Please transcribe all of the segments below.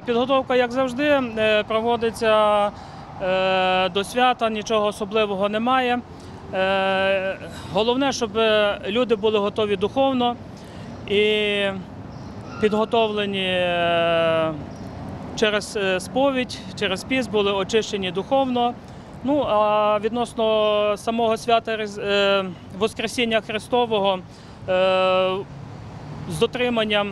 Підготовка, як завжди, проводиться до свята, нічого особливого немає. Головне, щоб люди були готові духовно і підготовлені через сповідь, через піст, були очищені духовно. Ну, а відносно самого свята Воскресіння Христового з дотриманням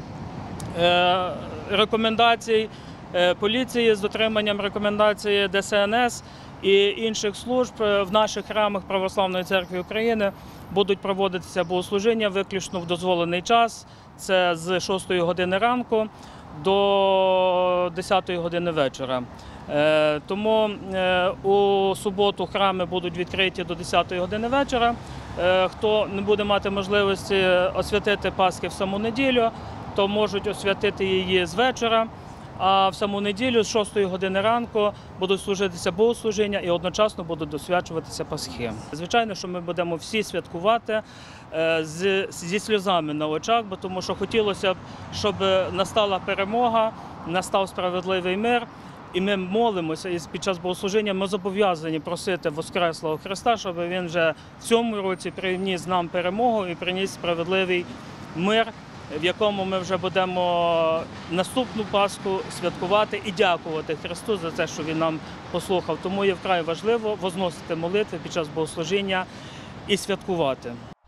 рекомендацій поліції, з дотриманням рекомендацій ДСНС і інших служб в наших храмах Православної Церкви України будуть проводитися богослужіння виключно в дозволений час. Це з 6 години ранку до 10 години вечора. Тому у суботу храми будуть відкриті до 10 години вечора. Хто не буде мати можливості освятити Пасхи в саму неділю, то можуть освятити її з вечора, а в саму неділю з 6 години ранку будуть служитися богослужіння і одночасно будуть досвячуватися Пасхи. Звичайно, що ми будемо всі святкувати зі сльозами на очах, бо тому що хотілося б, щоб настала перемога, настав справедливий мир. І ми молимося, і під час богослужіння ми зобов'язані просити Воскреслого Христа, щоб Він вже в цьому році приніс нам перемогу і приніс справедливий мир, в якому ми вже будемо наступну Пасху святкувати і дякувати Христу за те, що Він нам послухав. Тому є вкрай важливо возносити молитви під час богослужіння і святкувати.